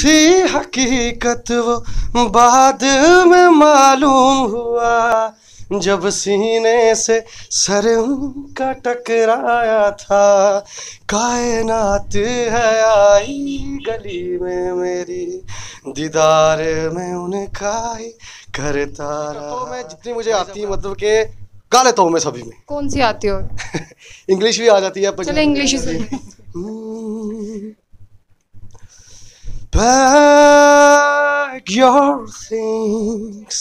थी हकीकत वो बाद में मालूम हुआ, जब सीने से सर उनका टकराया था। कायनात है आई गली में मेरी, दीदार में उनका ही करता रहा। तो मैं जितनी मुझे आती है मतलब के गा लेता हूँ मैं सभी में। कौन सी आती हो? इंग्लिश भी आ जाती है, चलो इंग्लिश ही Pack your things,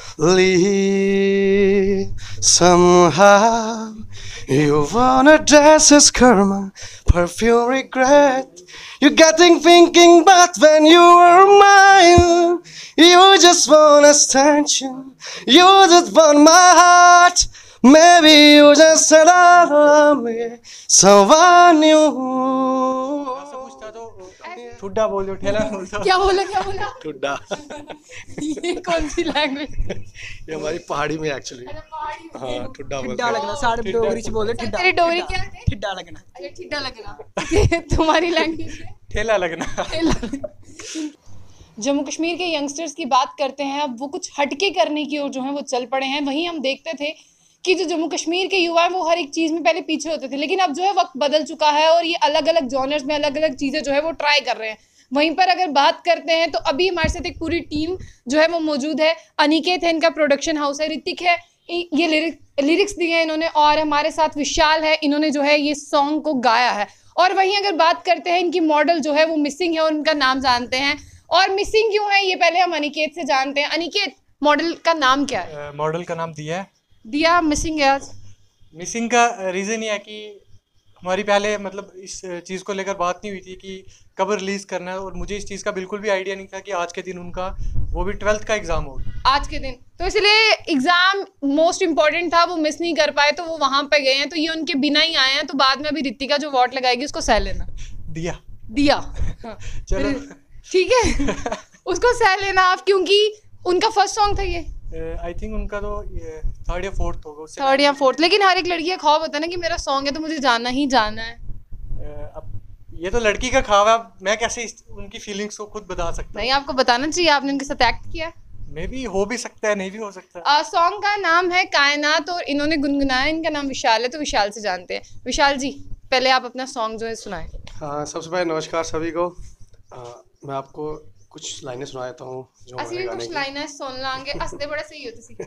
leave somehow. You wanna dress as karma, perfume regret. You're getting thinking, but when you were mine, you just want attention. You just want my heart. Maybe you just said I love me, someone new. ठुड्डा बोल दो, ठेला बोल दो। क्या बोला? ठुड्डा। ये कौन सी लैंग्वेज? ये हमारी पहाड़ी में एक्चुअली। हाँ, ठुड्डा बोलते हैं। लगना सारे डोगरी च बोलते ठिड्डा। तेरी डोगरी क्या है? ठिड्डा लगना। अच्छा ठिड्डा लगना। तुम्हारी लैंग्वेज है ठेला लगना। जम्मू कश्मीर के यंगस्टर्स की बात करते हैं, अब वो कुछ हटके करने की ओर जो है वो चल पड़े हैं। वहीं हम देखते थे कि जो जम्मू कश्मीर के युवा हैं वो हर एक चीज़ में पहले पीछे होते थे, लेकिन अब जो है वक्त बदल चुका है और ये अलग अलग जॉनर्स में अलग अलग चीज़ें जो है वो ट्राई कर रहे हैं। वहीं पर अगर बात करते हैं तो अभी हमारे साथ एक पूरी टीम जो है वो मौजूद है। अनिकेत है, इनका प्रोडक्शन हाउस है। ऋतिक है, ये लिरिक्स दिए हैं इन्होंने, और हमारे साथ विशाल है, इन्होंने जो है ये सॉन्ग को गाया है। और वहीं अगर बात करते हैं इनकी मॉडल जो है वो मिसिंग है और उनका नाम जानते हैं। और मिसिंग क्यों है ये पहले हम अनिकेत से जानते हैं। अनिकेत, मॉडल का नाम क्या है? मॉडल का नाम दिया है। दिया मिसिंग है आज। मिसिंग का रीज़न ये है कि हमारी पहले मतलब इस चीज़ को लेकर बात नहीं हुई थी कि कब रिलीज़ करना है, और मुझे इस चीज़ का बिल्कुल भी आइडिया नहीं था कि आज के दिन उनका वो भी 12th का एग्ज़ाम होगा आज के दिन, तो इसलिए एग्ज़ाम मोस्ट इम्पॉर्टेंट था, वो मिस नहीं कर पाए तो वो वहाँ पे गए हैं। तो ये उनके बिना ही आए हैं, तो बाद में अभी रितिका जो वोट लगाएगी उसको सह लेना। दिया हाँ। चलो ठीक है। उसको सह लेना आप, क्योंकि उनका फर्स्ट सॉन्ग था ये। आई थिंक उनका तो 3rd या 4th होगा, 3rd या 4th। लेकिन हर एक लड़की का ख्वाब होता है ना कि मेरा सॉन्ग है तो मुझे जाना ही जाना है। अब ये तो लड़की का ख्वाब है, मैं कैसे उनकी फीलिंग्स को खुद बता सकता हूँ? नहीं, आपको बताना चाहिए, आपने उनके साथ एक्ट किया। मे बी हो भी सकता है, नहीं भी हो सकता। सॉन्ग का नाम है कायनात और इन्होंने गुनगुनाया। इनका नाम विशाल है, तो विशाल से जानते हैं। विशाल जी, पहले आप अपना सॉन्ग जो है सुनाएं। हाँ, सबसे पहले नमस्कार सभी को। मैं आपको कुछ लाइनें सुना देता हूँ जो असली कुछ लाइनें सुन लांगे, असली बड़ा सही होती सी।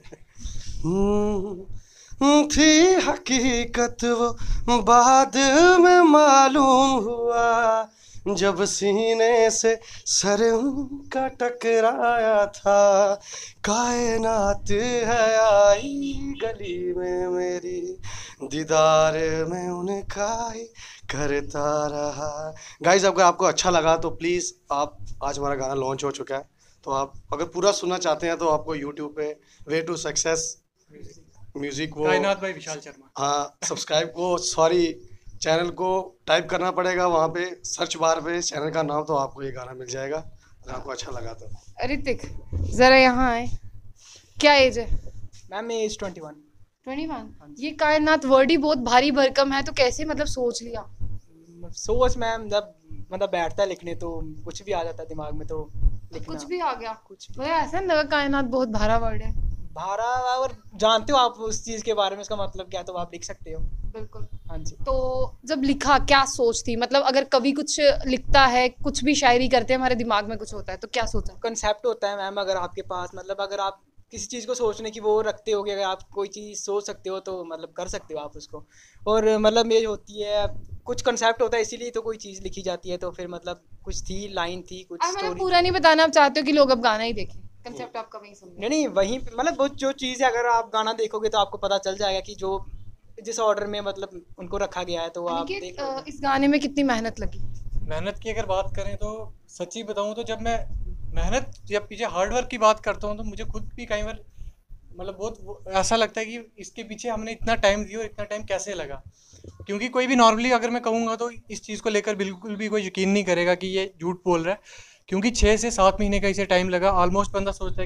थी हकीकत वो बाद में मालूम हुआ, जब सीने से सर उनका टकराया था। कायनात है आई गली में मेरी, दीदार में उनका ही करता रहा। गाइस, अगर आपको अच्छा लगा तो प्लीज़ आप, आज हमारा गाना लॉन्च हो चुका है, तो आप अगर पूरा सुनना चाहते हैं तो आपको यूट्यूब पे वे टू सक्सेस म्यूजिक वो कायनात भाई विशाल शर्मा, हाँ, सब्सक्राइब को चैनल को टाइप करना पड़ेगा वहाँ पे सर्च बार पे चैनल का नाम, तो आपको ये गाना मिल जाएगा अगर आपको अच्छा लगा तो। ऋतिक जरा यहाँ आए, क्या एज है? Ma'am age 21। ये कायनात वर्ड ही बहुत भारी भरकम है, तो कैसे मतलब सोच लिया? सोच मैम जब मतलब बैठता है लिखने तो कुछ भी आ जाता है दिमाग में, तो लिखना कुछ भी आ गया। कुछ मुझे ऐसा नहीं लगा कायनात बहुत भारा वर्ड है। भारा, और जानते हो आप उस चीज के बारे में, उसका मतलब क्या, तो आप लिख सकते हो। बिल्कुल। हाँ जी। तो जब लिखा क्या सोच थी, मतलब अगर कभी कुछ लिखता है, कुछ भी शायरी करते हैं, हमारे दिमाग में कुछ होता है, तो क्या सोचा? कंसेप्ट होता है मैम, अगर आपके पास मतलब अगर आप किसी चीज़ को सोचने की वो रखते हो कि अगर आप कोई चीज़ सोच सकते हो तो मतलब कर सकते हो आप उसको। और मतलब ये होती है, कुछ कंसेप्ट होता है इसीलिए तो कोई चीज़ लिखी जाती है। तो फिर मतलब कुछ थी, लाइन थी, कुछ स्टोरी। पूरा नहीं बताना आप चाहते हो कि लोग अब गाना ही देखें? कंसेप्ट आपका वही समझे? नहीं, वहीं मतलब वो जो चीज़ है, अगर आप गाना देखोगे तो आपको पता चल जाएगा कि जो जिस ऑर्डर में मतलब उनको रखा गया है, तो आप देख लो। इस गाने में कितनी मेहनत लगी? मेहनत की अगर बात करें तो सच्ची बताऊं तो जब मैं मेहनत या पीछे हार्ड वर्क की बात करता हूं तो मुझे खुद भी कई बार मतलब बहुत ऐसा लगता है कि इसके पीछे हमने इतना टाइम दिया और इतना टाइम कैसे लगा। क्योंकि कोई भी नॉर्मली अगर मैं कहूँगा तो इस चीज़ को लेकर बिल्कुल भी कोई यकीन नहीं करेगा कि ये झूठ बोल रहा है, क्योंकि 6 से 7 महीने का इसे टाइम लगा। ऑलमोस्ट बंदा सोचता है कि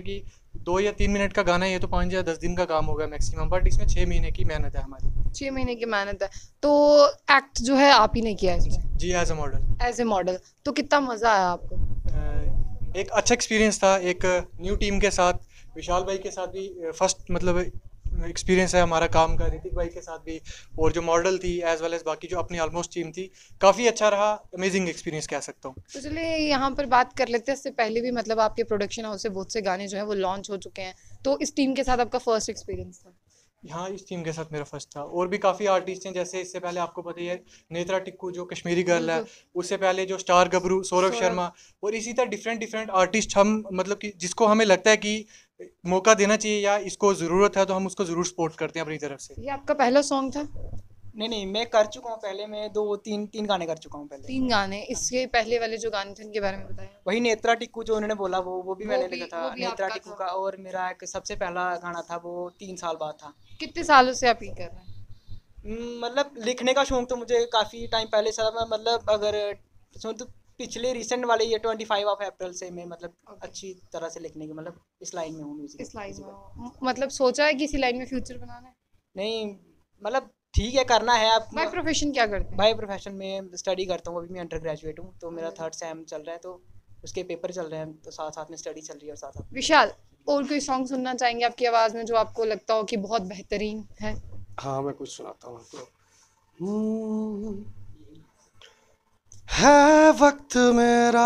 2 या 3 मिनट का गाना है, ये तो 5 या 10 दिन का काम होगा मैक्सिमम, बट इसमें 6 महीने की मेहनत है हमारी। 6 महीने की मेहनत है। तो एक्ट जो है आप ही ने किया है इसमें जी, as a model. As a model, तो कितना मजा आया आपको? एक अच्छा एक्सपीरियंस था, एक न्यू टीम के साथ, विशाल भाई के साथ भी फर्स्ट मतलब एक्सपीरियंस है हमारा काम का, ऋतिक भाई के साथ भी, और जो मॉडल थी एज वेल एज बाकी जो अपनी ऑलमोस्ट टीम थी, काफ़ी अच्छा रहा, अमेजिंग एक्सपीरियंस कह सकता हूँ। तो चलिए यहाँ पर बात कर लेते हैं, इससे पहले भी मतलब आपके प्रोडक्शन हाउस से बहुत से गाने जो हैं वो लॉन्च हो चुके हैं, तो इस टीम के साथ आपका फर्स्ट एक्सपीरियंस था? हाँ, इस टीम के साथ मेरा फर्स्ट था, और भी काफ़ी आर्टिस्ट हैं, जैसे इससे पहले आपको पता ही है नेत्रा टिक्कू जो कश्मीरी गर्ल है, उससे पहले जो स्टार गबरू सौरभ शर्मा, और इसी तरह डिफरेंट डिफरेंट आर्टिस्ट हम मतलब कि जिसको हमें लगता है कि मौका देना चाहिए या इसको ज़रूरत है, तो हम उसको ज़रूर सपोर्ट करते हैं अपनी तरफ से। ये आपका पहला सॉन्ग था? नहीं, मैं कर चुका हूँ पहले, मैं 2-3 गाने कर चुका हूँ पहले। 3 गाने, इसके पहले वाले जो गाने थे उनके बारे में बताएं। वही नेत्रा टिक्कू जो उन्होंने बोला वो भी मैंने लिखा था, वो भी नेत्रा आपका टिक्कू था। का। और मेरा एक सबसे पहला गाना था वो 3 साल बाद था। कितने सालों से आप ये कर रहे हैं? मतलब लिखने का शौक तो मुझे काफ़ी टाइम पहले से था। मैं मतलब अगर सुन तो पिछले रिसेंट वाले ये 25 ऑफ अप्रैल से मैं मतलब अच्छी तरह से लिखने की मतलब इस लाइन में हूँ, म्यूजिक इस लाइन में मतलब सोचा है कि इसी लाइन में फ्यूचर बनाना है? नहीं, मतलब ठीक है, करना है। आप बाय प्रोफेशन क्या करते हैं? भाई प्रोफेशन में स्टडी करता हूँ, अभी मैं अंडर ग्रेजुएट हूँ, तो मेरा 3rd सेम चल रहा है, तो उसके पेपर चल रहे हैं, तो साथ साथ में स्टडी चल रही है और साथ साथ। विशाल, और कोई सॉन्ग सुनना चाहेंगे आपकी आवाज़ में जो आपको लगता हो कि बहुत बेहतरीन है? हाँ, मैं कुछ सुनाता हूँ आपको। है वक्त मेरा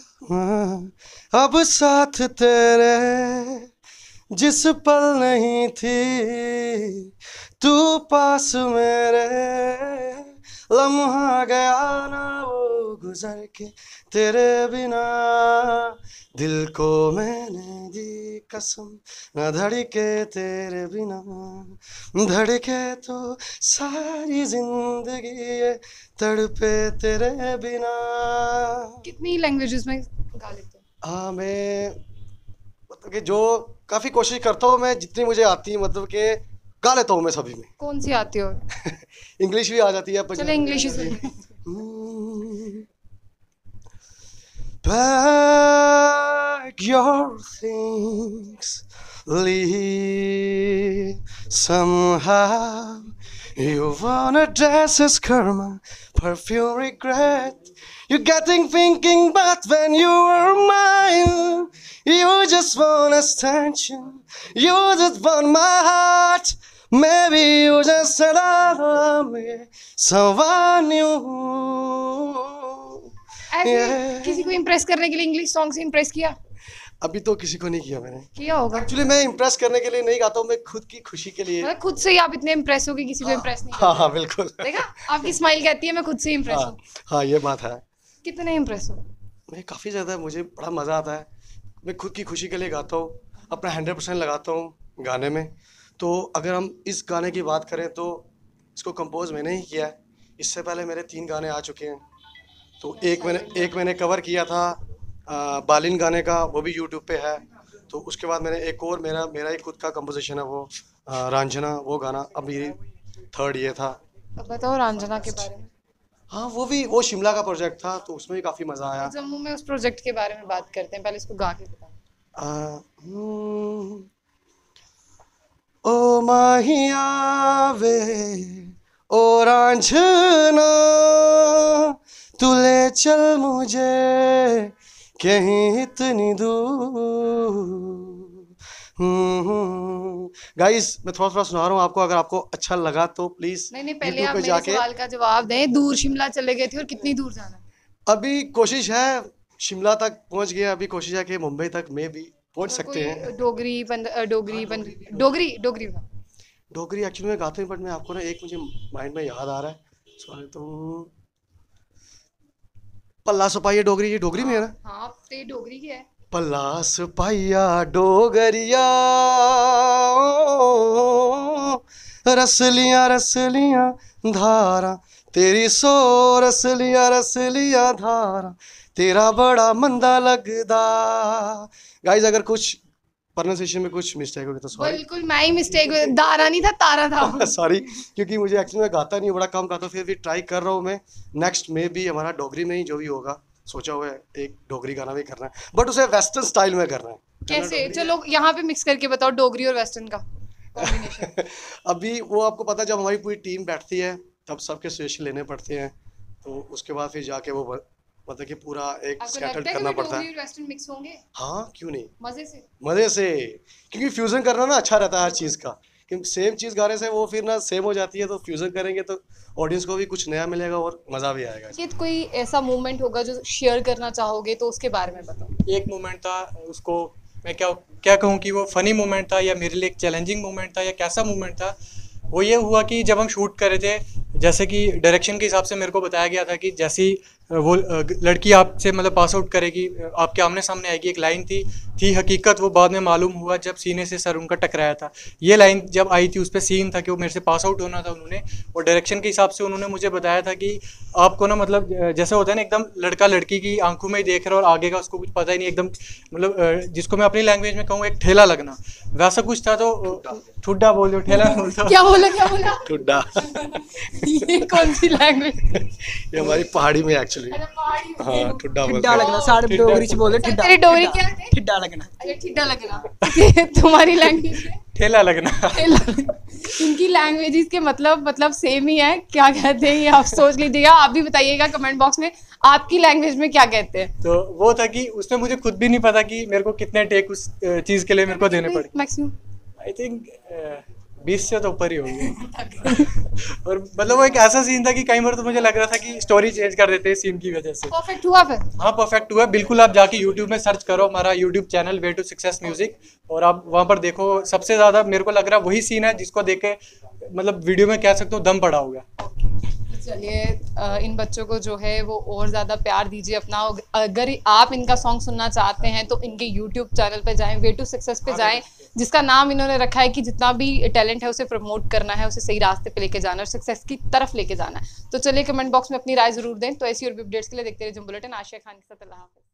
अब साथ तेरे, जिस पल नहीं थी तू पास मेरे, लम्हा गया ना वो गुजर के तेरे बिना, दिल को मैंने दी कसम न धड़के तेरे बिना, धड़के तो सारी जिंदगी ये तड़पे तेरे बिना। कितनी लैंग्वेजेस में गा लेते हो? हाँ, मैं मतलब कि जो काफ़ी कोशिश करता हूँ, मैं जितनी मुझे आती है मतलब कि गा लेता हूँ मैं सभी में। कौन सी आती हो? इंग्लिश भी आ जाती है, चलो इंग्लिश ही सुन। Pack your things, leave somehow. You wanna dress as karma, perfume regret. You're getting thinking, but when you were mine, you just want attention. You just want my heart. Maybe you just said I love me, someone new. ऐसे किसी को impress करने के लिए English song से impress किया? अभी तो किसी को नहीं किया मैंने। किया होगा एक्चुअली मैं इम्प्रेस करने के लिए नहीं गाता हूँ, मैं खुद की खुशी के लिए। मतलब खुद से ही आप इतने इम्प्रेस हो कि किसी को इम्प्रेस नहीं हाँ हाँ बिल्कुल। करते। देखा, आपकी स्माइल कहती है मैं खुद से इम्प्रेस हाँ हूँ। हाँ, ये बात है। कितने इम्प्रेस हो? मैं काफ़ी ज़्यादा, मुझे बड़ा मज़ा आता है। मैं खुद की खुशी के लिए गाता हूँ, अपना 100% लगाता हूँ गाने में। तो अगर हम इस गाने की बात करें तो इसको कंपोज मैंने ही किया है। इससे पहले मेरे 3 गाने आ चुके हैं। तो एक मैंने कवर किया था बालिन गाने का, वो भी यूट्यूब पे है। तो उसके बाद मैंने एक और मेरा ही खुद का कंपोजिशन है, वो रांझना, वो गाना अभी 3rd ये था। अब बताओ रांझना के बारे में। हाँ, वो शिमला का प्रोजेक्ट था, तो उसमें भी काफ़ी मज़ा आया। जम्मू में उस प्रोजेक्ट के बारे में बात करते हैं, पहले इसको गा के बताओ। ओ माहिया वे ओ रांझना, तू ले चल मुझे कहीं इतनी दूर। गाइस, मैं थोड़ा थोड़ा सुना रहा हूँ आपको, अगर आपको अच्छा लगा तो प्लीज नहीं, पहले YouTube आप पे मेरे जाके। सवाल का जवाब दें। दूर शिमला चले गए थे और कितनी दूर जाना है? अभी कोशिश है, शिमला तक पहुंच गया, अभी कोशिश है कि मुंबई तक में भी पहुंच सकते हैं। डोगरी डोगरी एक्चुअली मैं गाता हूँ, बट मैं आपको ना एक मुझे माइंड में याद आ रहा है, सॉरी। तो पल्ला सपाइया डोगरी, ये डोगरी में है ना? हाँ, ते डोगरी की है। पल्ला सपाइया डोगरिया, रसलियां रसलियां धारा तेरी सो, रसलियां धारा तेरा बड़ा मंदा लगदा। गाइस, अगर कुछ प्रोनाउंसिएशन में कुछ मिस्टेक होगी तो सॉरी। बिल्कुल मैं ही मिस्टेक, दारा नहीं था, तारा था। सॉरी, क्योंकि मुझे एक्चुअली में गाता नहीं, बड़ा कम गाता हूँ, फिर भी ट्राई कर रहा हूँ मैं। नेक्स्ट में भी हमारा डोगरी में ही जो भी होगा, सोचा हुआ है एक डोगरी गाना भी करना है, बट उसे वेस्टर्न स्टाइल में करना है। कैसे? चलो यहाँ पे मिक्स करके बताओ डोगरी और वेस्टर्न का कॉम्बिनेशन। अभी वो आपको पता है, जब हमारी पूरी टीम बैठती है तब सबके सजेशन लेने पड़ते हैं, तो उसके बाद फिर जाके वो मतलब कि पूरा एक आपको स्कैटर्ड लगता है करना कि पड़ता डोगरी है। और वेस्टर्न मिक्स होंगे हाँ क्यों नहीं, मजे से? मजे से, क्योंकि फ्यूजन करना ना अच्छा रहता है हर चीज़ का, क्योंकि सेम चीज़ गाने से वो फिर ना सेम हो जाती है, तो फ्यूजन करेंगे तो ऑडियंस को भी कुछ नया मिलेगा और मज़ा भी आएगा। कि कोई ऐसा मोमेंट होगा जो शेयर करना चाहोगे तो उसके बारे में बताओ। एक मोमेंट था, उसको मैं क्या क्या कहूँ कि वो फनी मोमेंट था या मेरे लिए एक चैलेंजिंग मोमेंट था या कैसा मोमेंट था। वो ये हुआ कि जब हम शूट कर रहे थे, जैसे कि डायरेक्शन के हिसाब से मेरे को बताया गया था कि जैसी वो लड़की आपसे मतलब पास आउट करेगी, आपके आमने सामने आएगी, एक लाइन थी हकीकत वो बाद में मालूम हुआ जब सीने से सर उनका टकराया था। ये लाइन जब आई थी उस पर सीन था कि वो मेरे से पास आउट होना था उन्होंने, और डायरेक्शन के हिसाब से उन्होंने मुझे बताया था कि आपको ना मतलब जैसे होता है ना एकदम लड़का लड़की की आंखों में ही देख रहा है और आगे का उसको कुछ पता ही नहीं, एकदम मतलब जिसको मैं अपनी लैंग्वेज में कहूँ एक ठेला लगना, वैसा कुछ था। तो ठुड्डा बोल दो, ठेला बोल दो। क्या बोला? ठुड्डा। ये कौन सी लैंग्वेज? ये हमारी पहाड़ी में एक्चुअली, हाँ ठुड्डा बोलते ठिड्डा हैं। लगना साढ़े डोगरी च बोलदे ठिड्डा। तेरी डोगरी क्या है? ठिड्डा लगना। अच्छा ठिड्डा लगना। तुम्हारी लैंग्वेज में ठेला लगना। इनकी लैंग्वेजेस के मतलब सेम ही है, क्या कहते हैं ये आप सोच लीजिएगा। आप भी बताइएगा कमेंट बॉक्स में आपकी लैंग्वेज में क्या कहते हैं। तो वो था कि उसमें मुझे खुद भी नहीं पता कि मेरे को कितने टेक उस चीज़ के लिए मेरे को देने पड़े। मैक्सिमम आई थिंक 20 से तो ऊपर ही होंगे। और मतलब वो एक ऐसा सीन था कि कई बार तो मुझे लग रहा था कि स्टोरी चेंज कर देते हैं सीन की वजह से। परफेक्ट हुआ फिर? हाँ परफेक्ट हुआ। बिल्कुल आप जाके यूट्यूब में सर्च करो हमारा YouTube channel way to success music, और आप वहाँ पर देखो। सबसे ज़्यादा मेरे को लग रहा है वही सीन है जिसको देख के मतलब वीडियो में कह सकते हो दम पड़ा होगा। चलिए इन बच्चों को जो है वो और ज़्यादा प्यार दीजिए अपना। अगर आप इनका सॉन्ग सुनना चाहते हैं तो इनके यूट्यूब चैनल पे जाएं, वे टू सक्सेस पे जाएं, जिसका नाम इन्होंने रखा है कि जितना भी टैलेंट है उसे प्रमोट करना है, उसे सही रास्ते पे लेके जाना है और सक्सेस की तरफ लेके जाना है। तो चलिए कमेंट बॉक्स में अपनी राय जरूर दें। तो ऐसी और भी अपडेट्स के लिए देखते रहिए जंबो बुलेटिन। आशिया खान के साथ अल्लाह हाफिज़।